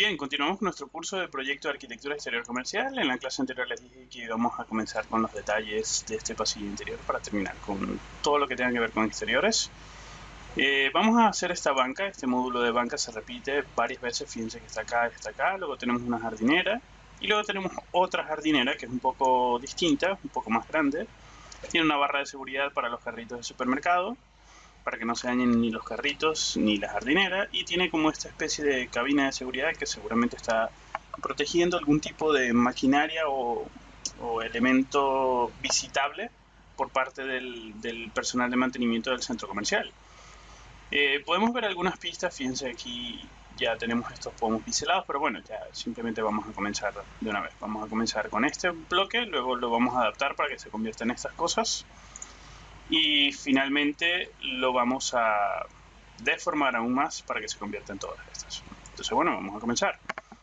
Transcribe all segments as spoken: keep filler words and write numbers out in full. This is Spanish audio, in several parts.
Bien, continuamos con nuestro curso de proyecto de arquitectura exterior comercial. En la clase anterior les dije que íbamos a comenzar con los detalles de este pasillo interior para terminar con todo lo que tenga que ver con exteriores. Eh, vamos a hacer esta banca. Este módulo de banca se repite varias veces. Fíjense que está acá, está acá. Luego tenemos una jardinera y luego tenemos otra jardinera que es un poco distinta, un poco más grande. Tiene una barra de seguridad para los carritos de supermercado, para que no se dañen ni los carritos ni la jardinera, y tiene como esta especie de cabina de seguridad que seguramente está protegiendo algún tipo de maquinaria o, o elemento visitable por parte del, del personal de mantenimiento del centro comercial. Eh, podemos ver algunas pistas. Fíjense, aquí ya tenemos estos pomos biselados, pero bueno, ya simplemente vamos a comenzar de una vez. Vamos a comenzar con este bloque, luego lo vamos a adaptar para que se convierta en estas cosas. Y finalmente lo vamos a deformar aún más para que se convierta en todas estas. Entonces, bueno, vamos a comenzar.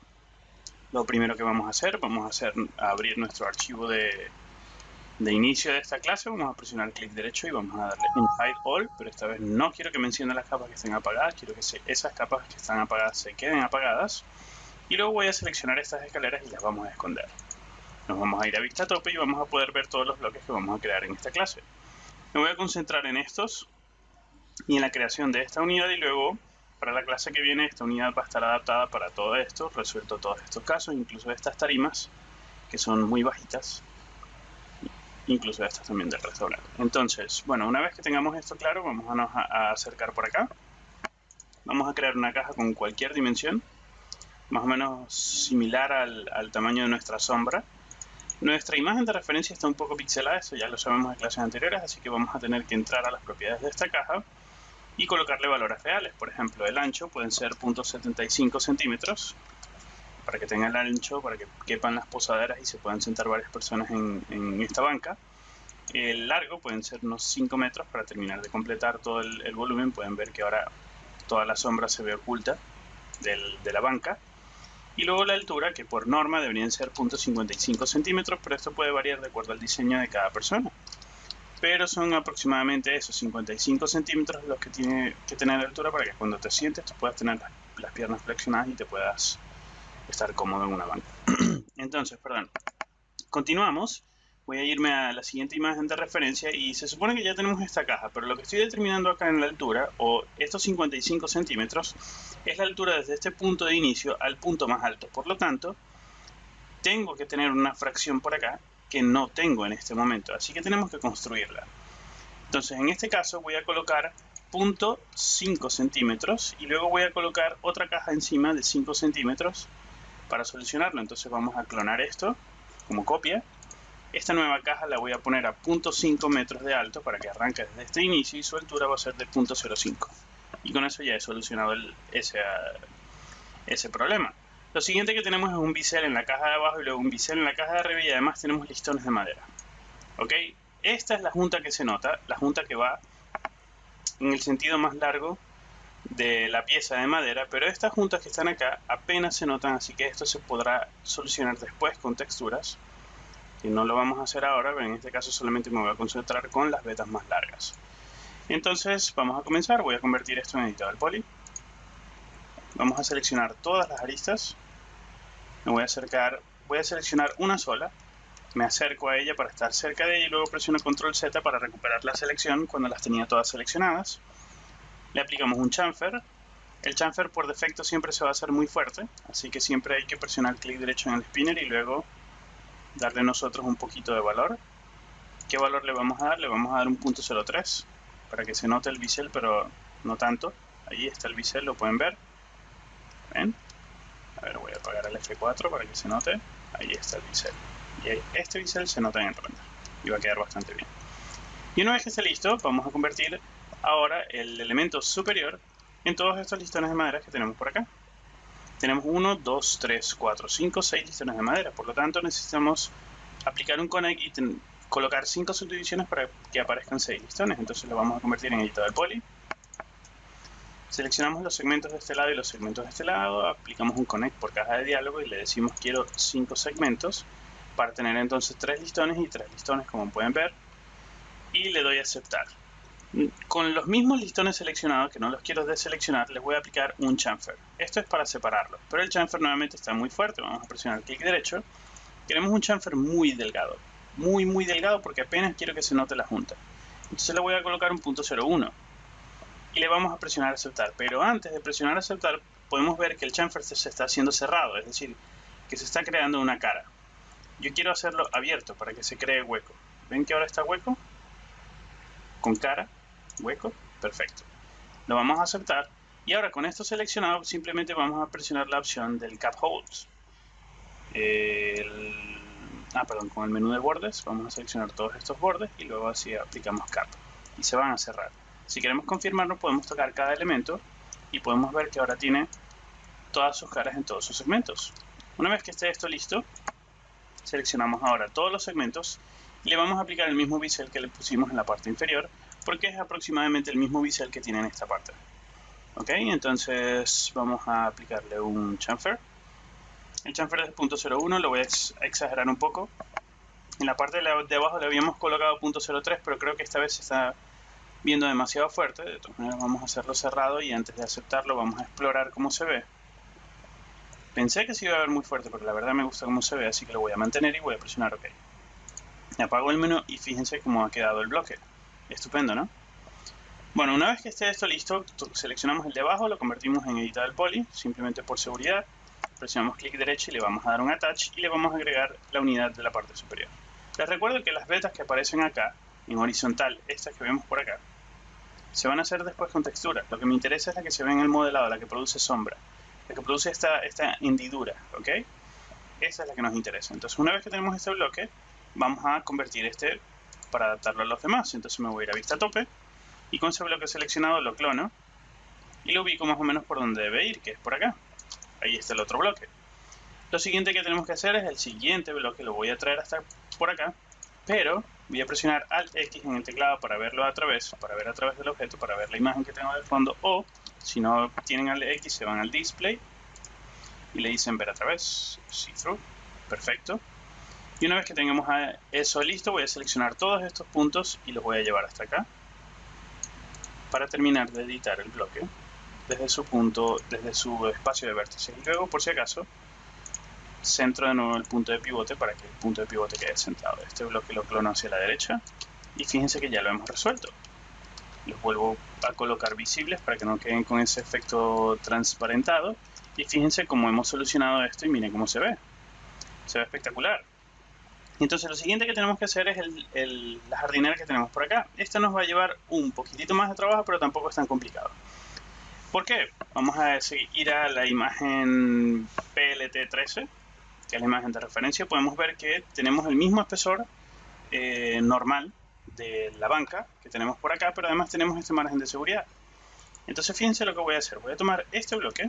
Lo primero que vamos a hacer, vamos a hacer a abrir nuestro archivo de, de inicio de esta clase. Vamos a presionar clic derecho y vamos a darle en Hide All, pero esta vez no quiero que mencione las capas que estén apagadas, quiero que se, esas capas que están apagadas se queden apagadas. Y luego voy a seleccionar estas escaleras y las vamos a esconder. Nos vamos a ir a vista tope y vamos a poder ver todos los bloques que vamos a crear en esta clase. Me voy a concentrar en estos y en la creación de esta unidad, y luego para la clase que viene esta unidad va a estar adaptada para todo esto, resuelto todos estos casos, incluso estas tarimas que son muy bajitas, incluso estas también del restaurante. Entonces, bueno, una vez que tengamos esto claro, vamos a, nos a, a acercar por acá. Vamos a crear una caja con cualquier dimensión, más o menos similar al, al tamaño de nuestra sombra. Nuestra imagen de referencia está un poco pixelada, eso ya lo sabemos de clases anteriores, así que vamos a tener que entrar a las propiedades de esta caja y colocarle valores reales. Por ejemplo, el ancho pueden ser cero punto setenta y cinco centímetros, para que tenga el ancho, para que quepan las posaderas y se puedan sentar varias personas en, en esta banca. El largo pueden ser unos cinco metros para terminar de completar todo el, el volumen. Pueden ver que ahora toda la sombra se ve oculta del, de la banca. Y luego la altura, que por norma deberían ser cero punto cincuenta y cinco centímetros, pero esto puede variar de acuerdo al diseño de cada persona. Pero son aproximadamente esos cincuenta y cinco centímetros los que tiene que tener la altura para que cuando te sientes tú puedas tener las, las piernas flexionadas y te puedas estar cómodo en una banca. Entonces, perdón, continuamos. Voy a irme a la siguiente imagen de referencia y se supone que ya tenemos esta caja, pero lo que estoy determinando acá en la altura, o estos cincuenta y cinco centímetros, es la altura desde este punto de inicio al punto más alto. Por lo tanto, tengo que tener una fracción por acá que no tengo en este momento, así que tenemos que construirla. Entonces, en este caso voy a colocar cero punto cinco centímetros y luego voy a colocar otra caja encima de cinco centímetros para solucionarlo. Entonces vamos a clonar esto como copia. Esta nueva caja la voy a poner a cero punto cinco metros de alto para que arranque desde este inicio y su altura va a ser de cero punto cero cinco. Y con eso ya he solucionado el, ese, ese problema. Lo siguiente que tenemos es un bisel en la caja de abajo y luego un bisel en la caja de arriba, y además tenemos listones de madera. ¿Ok? Esta es la junta que se nota, la junta que va en el sentido más largo de la pieza de madera, pero estas juntas que están acá apenas se notan, así que esto se podrá solucionar después con texturas. Y no lo vamos a hacer ahora, pero en este caso solamente me voy a concentrar con las vetas más largas. Entonces vamos a comenzar. Voy a convertir esto en editable poly. Vamos a seleccionar todas las aristas. Me voy a acercar, voy a seleccionar una sola. Me acerco a ella para estar cerca de ella y luego presiono control Z para recuperar la selección cuando las tenía todas seleccionadas. Le aplicamos un chamfer. El chamfer por defecto siempre se va a hacer muy fuerte, así que siempre hay que presionar clic derecho en el spinner y luego darle nosotros un poquito de valor. ¿Qué valor le vamos a dar? Le vamos a dar un punto cero tres para que se note el bisel, pero no tanto. Ahí está el bisel, lo pueden ver. ¿Ven? A ver, voy a apagar el F cuatro para que se note. Ahí está el bisel. Y este bisel se nota en el render y va a quedar bastante bien. Y una vez que esté listo, vamos a convertir ahora el elemento superior en todos estos listones de madera que tenemos por acá. Tenemos uno, dos, tres, cuatro, cinco, seis listones de madera. Por lo tanto, necesitamos aplicar un connect y colocar cinco subdivisiones para que aparezcan seis listones. Entonces lo vamos a convertir en editable poly. Seleccionamos los segmentos de este lado y los segmentos de este lado. Aplicamos un connect por caja de diálogo y le decimos quiero cinco segmentos para tener entonces tres listones y tres listones, como pueden ver. Y le doy a aceptar. Con los mismos listones seleccionados, que no los quiero deseleccionar, les voy a aplicar un chamfer. Esto es para separarlos, pero el chamfer nuevamente está muy fuerte. Vamos a presionar clic derecho. Queremos un chamfer muy delgado, muy muy delgado, porque apenas quiero que se note la junta. Entonces le voy a colocar un punto cero uno y le vamos a presionar aceptar. Pero antes de presionar aceptar, podemos ver que el chamfer se está haciendo cerrado, es decir, que se está creando una cara. Yo quiero hacerlo abierto para que se cree hueco. ¿Ven que ahora está hueco? Con cara, hueco, perfecto. Lo vamos a aceptar y ahora con esto seleccionado simplemente vamos a presionar la opción del Cap Holds. El, ah, perdón, con el menú de bordes vamos a seleccionar todos estos bordes y luego así aplicamos Cap y se van a cerrar. Si queremos confirmarlo podemos tocar cada elemento y podemos ver que ahora tiene todas sus caras en todos sus segmentos. Una vez que esté esto listo, seleccionamos ahora todos los segmentos y le vamos a aplicar el mismo bisel que le pusimos en la parte inferior, porque es aproximadamente el mismo bisel que tiene en esta parte. Ok, entonces vamos a aplicarle un chamfer. El chamfer es punto cero uno, lo voy a ex exagerar un poco. En la parte de, la, de abajo le habíamos colocado punto cero tres, pero creo que esta vez se está viendo demasiado fuerte. De todas maneras vamos a hacerlo cerrado y antes de aceptarlo vamos a explorar cómo se ve. Pensé que se iba a ver muy fuerte, pero la verdad me gusta cómo se ve, así que lo voy a mantener y voy a presionar OK. Apago el menú y fíjense cómo ha quedado el bloque. Estupendo, ¿no? Bueno, una vez que esté esto listo, seleccionamos el de abajo, lo convertimos en Editable Poly, simplemente por seguridad. Presionamos clic derecho y le vamos a dar un Attach y le vamos a agregar la unidad de la parte superior. Les recuerdo que las vetas que aparecen acá, en horizontal, estas que vemos por acá, se van a hacer después con textura. Lo que me interesa es la que se ve en el modelado, la que produce sombra, la que produce esta, esta hendidura, ¿ok? Esa es la que nos interesa. Entonces, una vez que tenemos este bloque, vamos a convertir este para adaptarlo a los demás. Entonces me voy a ir a vista tope y con ese bloque seleccionado lo clono y lo ubico más o menos por donde debe ir, que es por acá. Ahí está el otro bloque. Lo siguiente que tenemos que hacer es el siguiente bloque, lo voy a traer hasta por acá, pero voy a presionar Alt X en el teclado para verlo a través, para ver a través del objeto, para ver la imagen que tengo de fondo, o si no tienen Alt X se van al Display y le dicen ver a través, See Through, perfecto. Y una vez que tengamos eso listo, voy a seleccionar todos estos puntos y los voy a llevar hasta acá para terminar de editar el bloque desde su punto, desde su espacio de vértices. Y luego, por si acaso, centro de nuevo el punto de pivote para que el punto de pivote quede centrado. Este bloque lo clono hacia la derecha y fíjense que ya lo hemos resuelto. Los vuelvo a colocar visibles para que no queden con ese efecto transparentado. Y fíjense cómo hemos solucionado esto y miren cómo se ve. Se ve espectacular. Entonces lo siguiente que tenemos que hacer es el, el, la jardinera que tenemos por acá. Esta nos va a llevar un poquitito más de trabajo, pero tampoco es tan complicado. ¿Por qué? Vamos a ir a la imagen P L T trece, que es la imagen de referencia. Podemos ver que tenemos el mismo espesor eh, normal de la banca que tenemos por acá, pero además tenemos este margen de seguridad. Entonces fíjense lo que voy a hacer. Voy a tomar este bloque,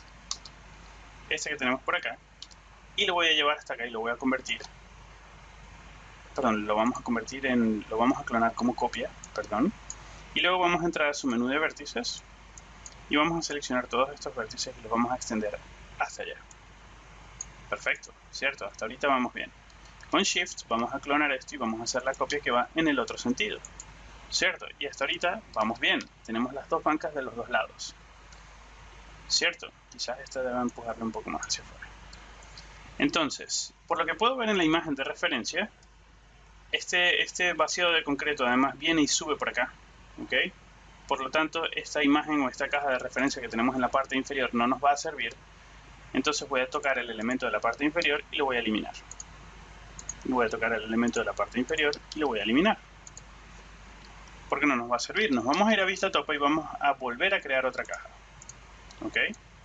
este que tenemos por acá, y lo voy a llevar hasta acá y lo voy a convertir. Perdón, lo vamos a convertir en, lo vamos a clonar como copia, perdón. Y luego vamos a entrar a su menú de vértices y vamos a seleccionar todos estos vértices y los vamos a extender hasta allá. Perfecto, ¿cierto? Hasta ahorita vamos bien. Con Shift vamos a clonar esto y vamos a hacer la copia que va en el otro sentido, ¿cierto? Y hasta ahorita vamos bien. Tenemos las dos bancas de los dos lados, ¿cierto? Quizás esta deba empujarle un poco más hacia afuera. Entonces, por lo que puedo ver en la imagen de referencia, Este, este vaciado de concreto además viene y sube por acá, ¿ok? Por lo tanto, esta imagen o esta caja de referencia que tenemos en la parte inferior no nos va a servir. Entonces voy a tocar el elemento de la parte inferior y lo voy a eliminar. Y voy a tocar el elemento de la parte inferior y lo voy a eliminar. Porque no nos va a servir. Nos vamos a ir a vista tope y vamos a volver a crear otra caja, ¿ok?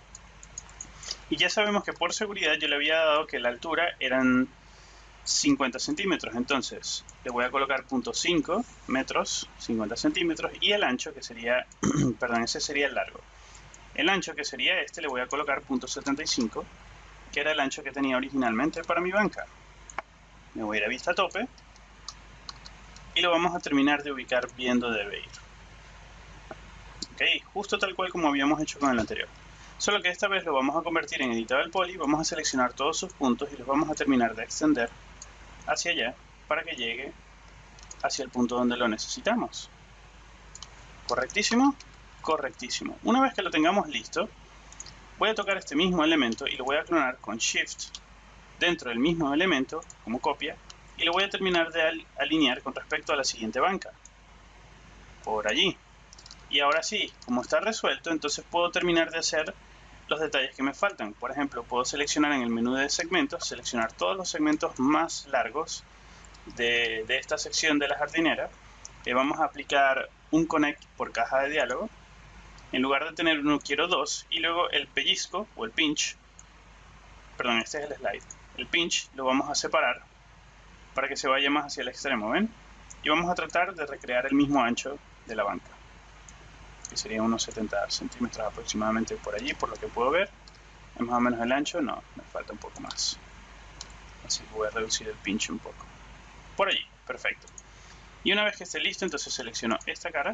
Y ya sabemos que por seguridad yo le había dado que la altura eran cincuenta centímetros, entonces le voy a colocar punto cinco metros, cincuenta centímetros, y el ancho que sería, perdón, ese sería el largo. El ancho que sería este le voy a colocar punto setenta y cinco, que era el ancho que tenía originalmente para mi banca. Me voy a ir a vista tope y lo vamos a terminar de ubicar viendo debe ir. Ok, justo tal cual como habíamos hecho con el anterior. Solo que esta vez lo vamos a convertir en Editable Poly, vamos a seleccionar todos sus puntos y los vamos a terminar de extender hacia allá para que llegue hacia el punto donde lo necesitamos. Correctísimo, correctísimo. Una vez que lo tengamos listo, voy a tocar este mismo elemento y lo voy a clonar con Shift dentro del mismo elemento como copia y lo voy a terminar de alinear con respecto a la siguiente banca. Por allí. Y ahora sí, como está resuelto, entonces puedo terminar de hacer los detalles que me faltan. Por ejemplo, puedo seleccionar en el menú de segmentos, seleccionar todos los segmentos más largos de, de esta sección de la jardinera. Le vamos a aplicar un connect por caja de diálogo. En lugar de tener uno, quiero dos. Y luego el pellizco o el pinch, perdón, este es el slide. El pinch lo vamos a separar para que se vaya más hacia el extremo, ¿ven? Y vamos a tratar de recrear el mismo ancho de la banca, que sería unos setenta centímetros aproximadamente por allí, por lo que puedo ver. Es más o menos el ancho, no, me falta un poco más. Así que voy a reducir el pinch un poco. Por allí, perfecto. Y una vez que esté listo, entonces selecciono esta cara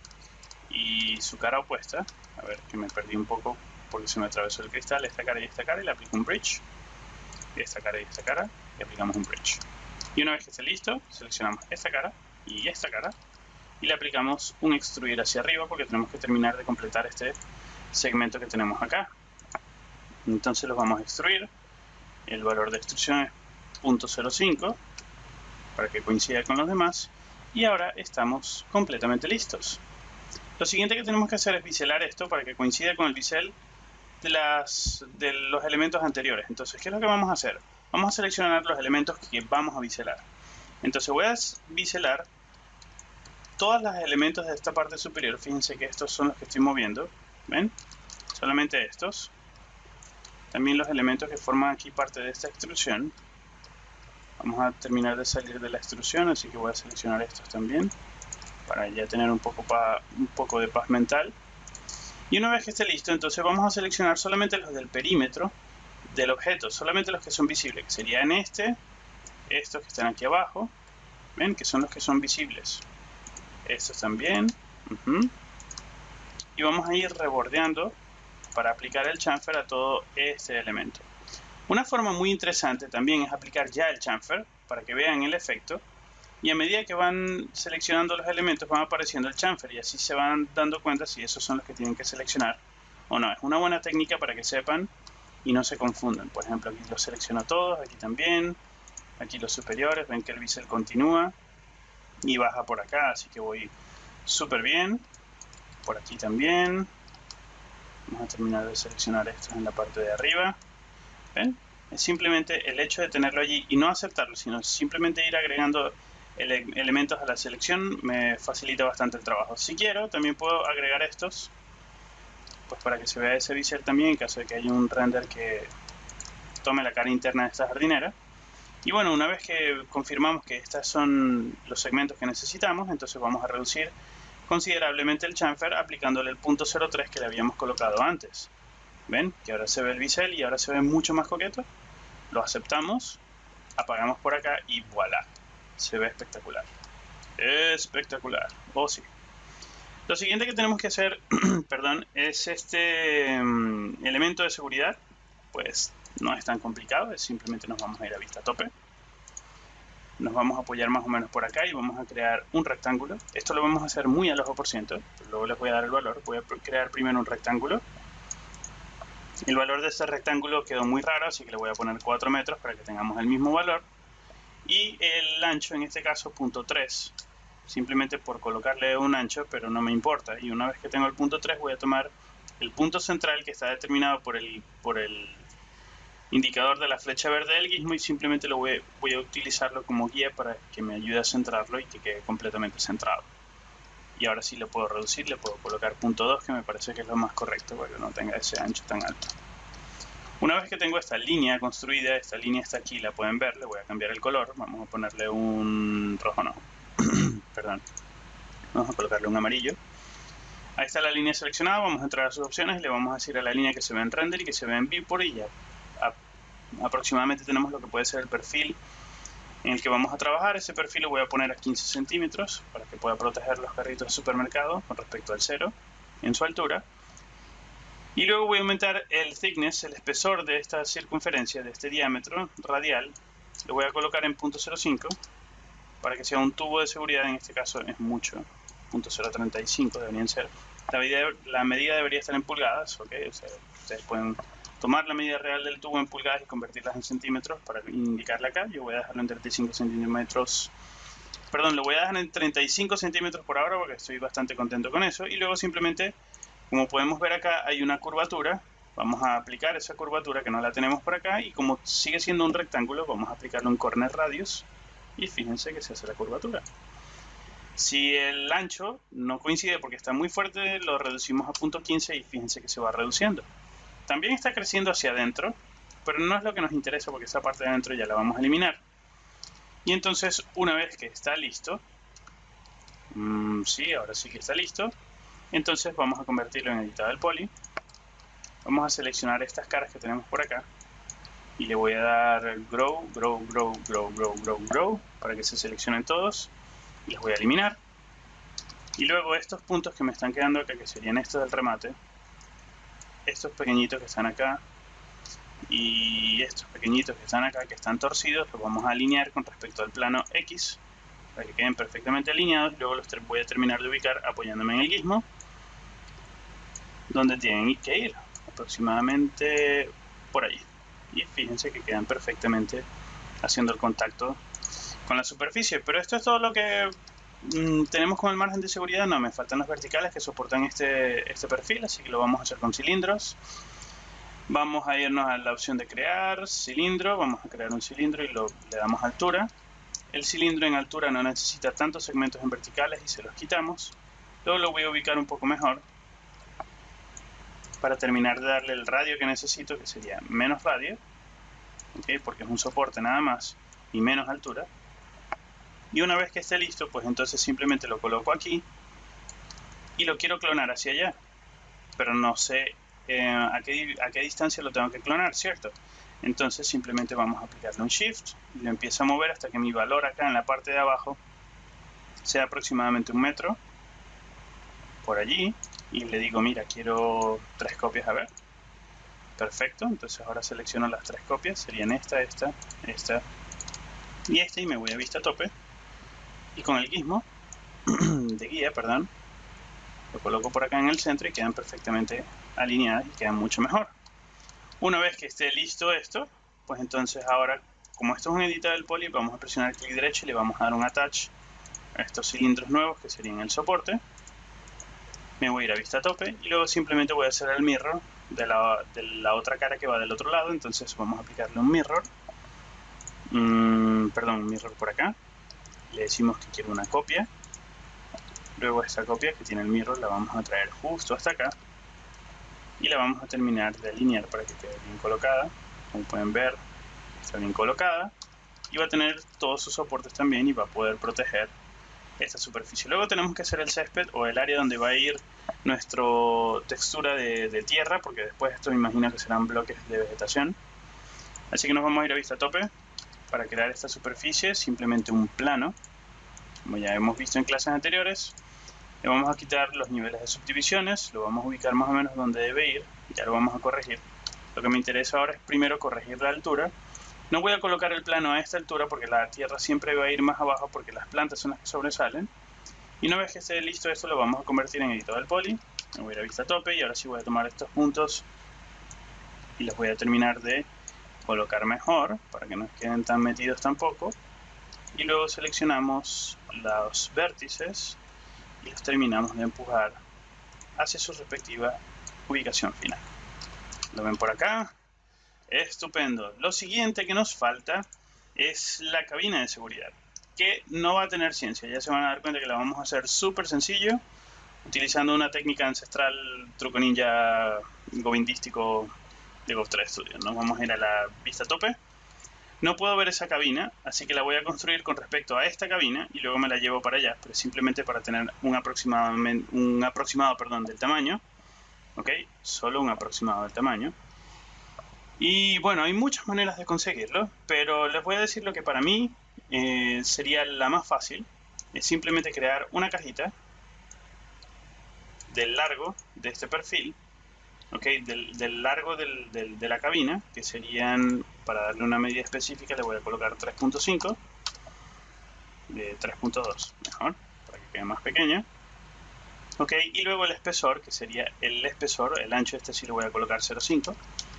y su cara opuesta. A ver, que me perdí un poco porque se me atravesó el cristal. Esta cara y esta cara, y le aplico un bridge. Y esta cara y esta cara, y aplicamos un bridge. Y una vez que esté listo, seleccionamos esta cara y esta cara. Y le aplicamos un extruir hacia arriba porque tenemos que terminar de completar este segmento que tenemos acá. Entonces los vamos a extruir. El valor de extrusión es punto cero cinco para que coincida con los demás. Y ahora estamos completamente listos. Lo siguiente que tenemos que hacer es biselar esto para que coincida con el bisel de, las, de los elementos anteriores. Entonces, ¿qué es lo que vamos a hacer? Vamos a seleccionar los elementos que vamos a biselar. Entonces voy a biselar todos los elementos de esta parte superior. Fíjense que estos son los que estoy moviendo. ¿Ven? Solamente estos. También los elementos que forman aquí parte de esta extrusión. Vamos a terminar de salir de la extrusión, así que voy a seleccionar estos también para ya tener un poco, pa, un poco de paz mental. Y una vez que esté listo, entonces vamos a seleccionar solamente los del perímetro del objeto, solamente los que son visibles, que serían este, estos que están aquí abajo, ven, que son los que son visibles. Estos también. Uh-huh. Y vamos a ir rebordeando para aplicar el chamfer a todo este elemento. Una forma muy interesante también es aplicar ya el chamfer para que vean el efecto. Y a medida que van seleccionando los elementos van apareciendo el chamfer y así se van dando cuenta si esos son los que tienen que seleccionar o no. Es una buena técnica para que sepan y no se confundan. Por ejemplo, aquí los selecciono todos, aquí también, aquí los superiores, ven que el bisel continúa y baja por acá, así que voy súper bien. Por aquí también. Vamos a terminar de seleccionar estos en la parte de arriba. ¿Ven? Es simplemente el hecho de tenerlo allí y no aceptarlo, sino simplemente ir agregando ele elementos a la selección me facilita bastante el trabajo. Si quiero, también puedo agregar estos, pues para que se vea ese bisel también en caso de que haya un render que tome la cara interna de esta jardinera. Y bueno, una vez que confirmamos que estos son los segmentos que necesitamos, entonces vamos a reducir considerablemente el chamfer aplicándole el punto cero tres que le habíamos colocado antes. ¿Ven? Que ahora se ve el bisel y ahora se ve mucho más coqueto. Lo aceptamos, apagamos por acá y voilà. Se ve espectacular. Espectacular. Oh, sí. Lo siguiente que tenemos que hacer, perdón, es este um, elemento de seguridad. Pues no es tan complicado, es simplemente nos vamos a ir a vista tope. Nos vamos a apoyar más o menos por acá y vamos a crear un rectángulo. Esto lo vamos a hacer muy al ojo por ciento. Luego les voy a dar el valor. Voy a crear primero un rectángulo. El valor de este rectángulo quedó muy raro, así que le voy a poner cuatro metros para que tengamos el mismo valor. Y el ancho, en este caso, punto tres. Simplemente por colocarle un ancho, pero no me importa. Y una vez que tengo el punto tres, voy a tomar el punto central que está determinado por el, por el indicador de la flecha verde del gizmo y simplemente lo voy, voy a utilizarlo como guía para que me ayude a centrarlo y que quede completamente centrado. Y ahora sí lo puedo reducir, le puedo colocar punto dos, que me parece que es lo más correcto para que no tenga ese ancho tan alto. Una vez que tengo esta línea construida, esta línea está aquí, la pueden ver, le voy a cambiar el color, vamos a ponerle un rojo, no, perdón, vamos a colocarle un amarillo. Ahí está la línea seleccionada, vamos a entrar a sus opciones y le vamos a decir a la línea que se ve en render y que se ve en viewport y ya a, aproximadamente tenemos lo que puede ser el perfil en el que vamos a trabajar. Ese perfil lo voy a poner a quince centímetros para que pueda proteger los carritos de supermercado con respecto al cero en su altura. Y luego voy a aumentar el thickness, el espesor de esta circunferencia, de este diámetro radial. Lo voy a colocar en punto cero cinco para que sea un tubo de seguridad. En este caso es mucho, punto cero treinta y cinco deberían ser. La medida, la medida debería estar en pulgadas, ¿ok? O sea, ustedes pueden tomar la medida real del tubo en pulgadas y convertirlas en centímetros para indicarla acá. Yo voy a dejarlo en treinta y cinco centímetros. Perdón, lo voy a dejar en treinta y cinco centímetros por ahora porque estoy bastante contento con eso. Y luego simplemente, como podemos ver acá, hay una curvatura. Vamos a aplicar esa curvatura que no la tenemos por acá. Y como sigue siendo un rectángulo, vamos a aplicarle un corner radius. Y fíjense que se hace la curvatura. Si el ancho no coincide porque está muy fuerte, lo reducimos a punto quince y fíjense que se va reduciendo. También está creciendo hacia adentro, pero no es lo que nos interesa porque esta parte de adentro ya la vamos a eliminar. Y entonces, una vez que está listo, mmm, sí, ahora sí que está listo, entonces vamos a convertirlo en editado del poly. Vamos a seleccionar estas caras que tenemos por acá y le voy a dar grow, grow, grow, grow, grow, grow, grow para que se seleccionen todos. Y los voy a eliminar. Y luego estos puntos que me están quedando acá, que serían estos del remate, estos pequeñitos que están acá y estos pequeñitos que están acá, que están torcidos, los vamos a alinear con respecto al plano X para que queden perfectamente alineados. Luego los voy a terminar de ubicar apoyándome en el gizmo, donde tienen que ir, aproximadamente por ahí. Y fíjense que quedan perfectamente haciendo el contacto con la superficie. Pero esto es todo lo que mmm, tenemos con el margen de seguridad. No, me faltan los verticales que soportan este, este perfil, así que lo vamos a hacer con cilindros. Vamos a irnos a la opción de crear cilindro. Vamos a crear un cilindro y lo, le damos altura. El cilindro en altura no necesita tantos segmentos en verticales y se los quitamos. Luego lo voy a ubicar un poco mejor para terminar de darle el radio que necesito, que sería menos radio, ¿okay? Porque es un soporte nada más y menos altura. Y una vez que esté listo, pues entonces simplemente lo coloco aquí y lo quiero clonar hacia allá, pero no sé eh, a, qué, a qué distancia lo tengo que clonar, ¿cierto? Entonces simplemente vamos a aplicarle un shift y lo empiezo a mover hasta que mi valor acá en la parte de abajo sea aproximadamente un metro por allí. Y le digo, mira, quiero tres copias, a ver. Perfecto, entonces ahora selecciono las tres copias, serían esta, esta, esta y esta, y me voy a vista tope. Y con el gizmo de guía, perdón, lo coloco por acá en el centro y quedan perfectamente alineadas y quedan mucho mejor. Una vez que esté listo esto, pues entonces ahora, como esto es un editor del poly, vamos a presionar clic derecho y le vamos a dar un attach a estos cilindros nuevos que serían el soporte. Me voy a ir a vista tope y luego simplemente voy a hacer el mirror de la, de la otra cara que va del otro lado. Entonces vamos a aplicarle un mirror, mm, perdón, un mirror por acá. Le decimos que quiero una copia. Luego esta copia que tiene el mirror la vamos a traer justo hasta acá y la vamos a terminar de alinear para que quede bien colocada. Como pueden ver, está bien colocada y va a tener todos sus soportes también y va a poder proteger esta superficie. Luego tenemos que hacer el césped o el área donde va a ir nuestra textura de, de tierra, porque después esto me imagino que serán bloques de vegetación. Así que nos vamos a ir a vista tope para crear esta superficie, simplemente un plano, como ya hemos visto en clases anteriores. Le vamos a quitar los niveles de subdivisiones, lo vamos a ubicar más o menos donde debe ir, ya lo vamos a corregir. Lo que me interesa ahora es primero corregir la altura. No voy a colocar el plano a esta altura porque la tierra siempre va a ir más abajo porque las plantas son las que sobresalen. Y una vez que esté listo esto, lo vamos a convertir en editor del poly. Me voy a ir a vista tope y ahora sí voy a tomar estos puntos y los voy a terminar de colocar mejor para que no queden tan metidos tampoco. Y luego seleccionamos los vértices y los terminamos de empujar hacia su respectiva ubicación final. Lo ven por acá. Estupendo. Lo siguiente que nos falta es la cabina de seguridad, que no va a tener ciencia. Ya se van a dar cuenta que la vamos a hacer súper sencillo, utilizando una técnica ancestral truco ninja govindístico de Ghost tres Studio. Nos vamos a ir a la vista tope. No puedo ver esa cabina, así que la voy a construir con respecto a esta cabina y luego me la llevo para allá, pero simplemente para tener un aproximado, un aproximado perdón, del tamaño. Ok, solo un aproximado del tamaño. Y bueno, hay muchas maneras de conseguirlo, pero les voy a decir lo que para mí eh, sería la más fácil. Es simplemente crear una cajita del largo de este perfil, okay, del, del largo del, del, de la cabina, que serían, para darle una medida específica, le voy a colocar tres punto cinco, de tres punto dos, mejor, para que quede más pequeña. Ok, y luego el espesor, que sería el espesor, el ancho este sí le voy a colocar cero punto cinco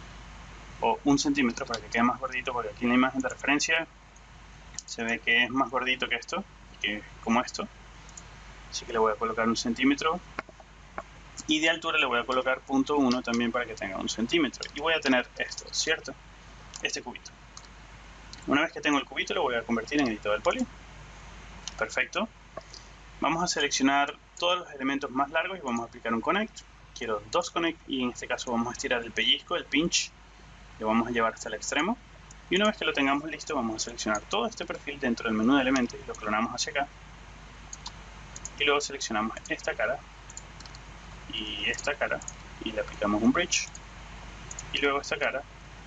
o un centímetro para que quede más gordito, porque aquí en la imagen de referencia se ve que es más gordito que esto, que como esto. Así que le voy a colocar un centímetro. Y de altura le voy a colocar punto uno también para que tenga un centímetro. Y voy a tener esto, ¿cierto? Este cubito. Una vez que tengo el cubito lo voy a convertir en editado del poly. Perfecto. Vamos a seleccionar todos los elementos más largos y vamos a aplicar un connect. Quiero dos connect y en este caso vamos a estirar el pellizco, el pinch. Lo vamos a llevar hasta el extremo. Y una vez que lo tengamos listo vamos a seleccionar todo este perfil dentro del menú de elementos y lo clonamos hacia acá. Y luego seleccionamos esta cara y esta cara y le aplicamos un bridge. Y luego esta cara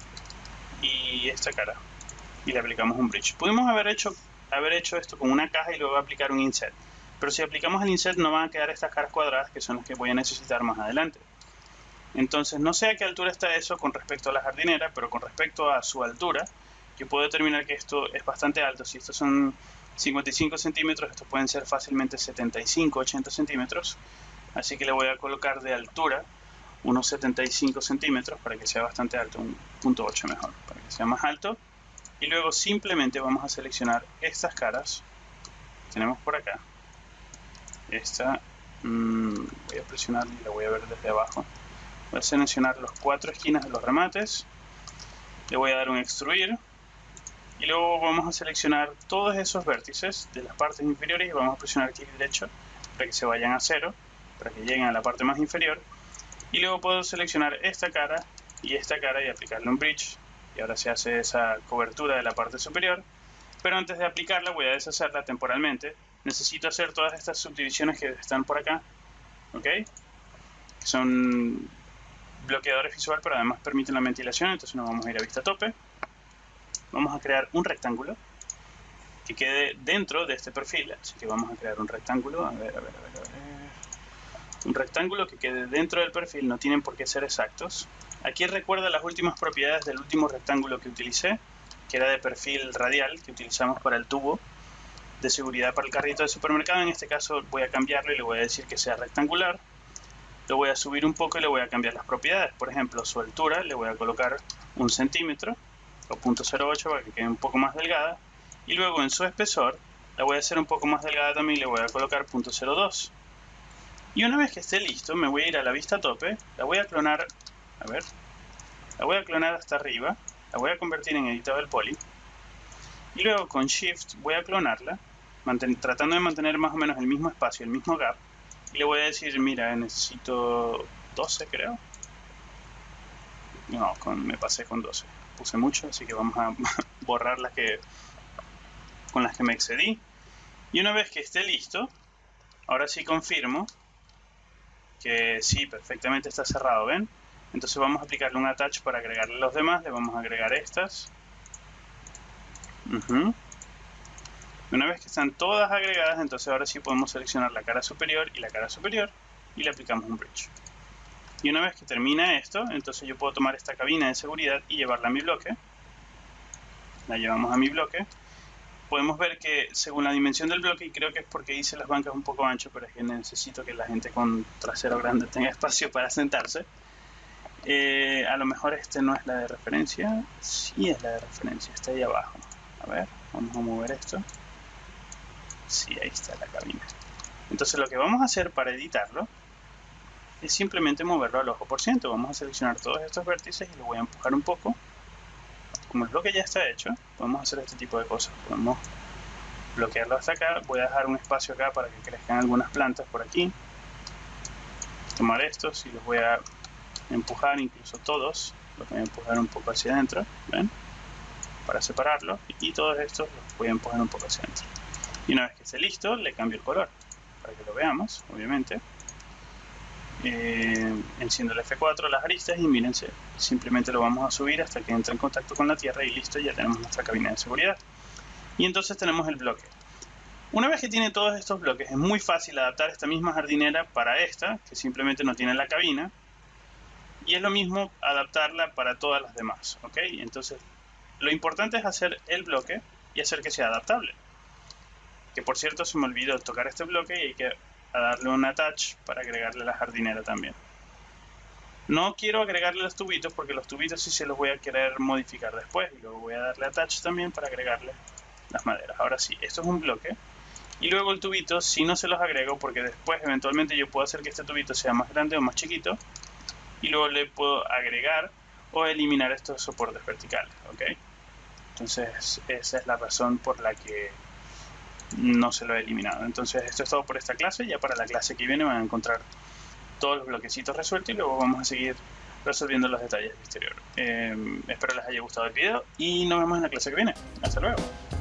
y esta cara y le aplicamos un bridge. Pudimos haber hecho, haber hecho esto con una caja y luego aplicar un inset. Pero si aplicamos el inset no van a quedar estas caras cuadradas que son las que voy a necesitar más adelante. Entonces no sé a qué altura está eso con respecto a la jardinera, pero con respecto a su altura, yo puedo determinar que esto es bastante alto. Si estos son cincuenta y cinco centímetros, estos pueden ser fácilmente setenta y cinco, ochenta centímetros. Así que le voy a colocar de altura unos setenta y cinco centímetros para que sea bastante alto, un punto ocho mejor, para que sea más alto. Y luego simplemente vamos a seleccionar estas caras que tenemos por acá. Esta, mmm, voy a presionar y la voy a ver desde abajo. Voy a seleccionar las cuatro esquinas de los remates. Le voy a dar un extruir. Y luego vamos a seleccionar todos esos vértices de las partes inferiores y vamos a presionar clic derecho para que se vayan a cero, para que lleguen a la parte más inferior. Y luego puedo seleccionar esta cara y esta cara y aplicarle un bridge. Y ahora se hace esa cobertura de la parte superior. Pero antes de aplicarla voy a deshacerla temporalmente. Necesito hacer todas estas subdivisiones que están por acá. ¿Ok? Que son bloqueadores visual, pero además permiten la ventilación. Entonces nos vamos a ir a vista tope. Vamos a crear un rectángulo que quede dentro de este perfil. Así que vamos a crear un rectángulo. A ver, a ver, a ver, a ver. Un rectángulo que quede dentro del perfil. No tienen por qué ser exactos. Aquí recuerda las últimas propiedades del último rectángulo que utilicé, que era de perfil radial, que utilizamos para el tubo de seguridad para el carrito de supermercado. En este caso voy a cambiarlo y le voy a decir que sea rectangular. Lo voy a subir un poco y le voy a cambiar las propiedades. Por ejemplo, su altura le voy a colocar un centímetro o punto cero ocho para que quede un poco más delgada. Y luego en su espesor la voy a hacer un poco más delgada también y le voy a colocar punto cero dos. Y una vez que esté listo me voy a ir a la vista tope, la voy a clonar, a ver, la voy a clonar hasta arriba, la voy a convertir en editable poly. Y luego con Shift voy a clonarla, tratando de mantener más o menos el mismo espacio, el mismo gap. Y le voy a decir, mira, necesito doce creo. No, con, me pasé con doce. Puse mucho, así que vamos a borrar las que, con las que me excedí. Y una vez que esté listo, ahora sí confirmo que sí, perfectamente está cerrado, ¿ven? Entonces vamos a aplicarle un attach para agregarle los demás. Le vamos a agregar estas. Uh-huh. Una vez que están todas agregadas, entonces ahora sí podemos seleccionar la cara superior y la cara superior y le aplicamos un bridge. Y una vez que termina esto, entonces yo puedo tomar esta cabina de seguridad y llevarla a mi bloque. La llevamos a mi bloque. Podemos ver que según la dimensión del bloque, y creo que es porque hice las bancas un poco ancho, pero es que necesito que la gente con trasero grande tenga espacio para sentarse. Eh, a lo mejor este no es la de referencia. Sí es la de referencia, está ahí abajo. A ver, vamos a mover esto. Sí, ahí está la cabina. Entonces lo que vamos a hacer para editarlo es simplemente moverlo al ojo por ciento. Vamos a seleccionar todos estos vértices y lo voy a empujar un poco. Como el bloque ya está hecho, podemos hacer este tipo de cosas. Podemos bloquearlo hasta acá. Voy a dejar un espacio acá para que crezcan algunas plantas por aquí. Tomar estos y los voy a empujar, incluso todos. Los voy a empujar un poco hacia adentro, ¿ven? Para separarlos. Y todos estos los voy a empujar un poco hacia adentro. Y una vez que esté listo, le cambio el color. Para que lo veamos, obviamente. Eh, enciendo el F cuatro, las aristas y mírense, simplemente lo vamos a subir hasta que entre en contacto con la tierra y listo, ya tenemos nuestra cabina de seguridad. Y entonces tenemos el bloque. Una vez que tiene todos estos bloques, es muy fácil adaptar esta misma jardinera para esta, que simplemente no tiene la cabina. Y es lo mismo adaptarla para todas las demás, ¿ok? Entonces, lo importante es hacer el bloque y hacer que sea adaptable. Que por cierto, se me olvidó tocar este bloque y hay que a darle un attach para agregarle la jardinera también. No quiero agregarle los tubitos porque los tubitos sí se los voy a querer modificar después. Y luego voy a darle attach también para agregarle las maderas. Ahora sí, esto es un bloque. Y luego el tubito sí no se los agrego porque después eventualmente yo puedo hacer que este tubito sea más grande o más chiquito. Y luego le puedo agregar o eliminar estos soportes verticales, ¿ok? Entonces esa es la razón por la que no se lo he eliminado. Entonces esto es todo por esta clase. Ya para la clase que viene van a encontrar todos los bloquecitos resueltos y luego vamos a seguir resolviendo los detalles del exterior. Eh, espero les haya gustado el video y nos vemos en la clase que viene. Hasta luego.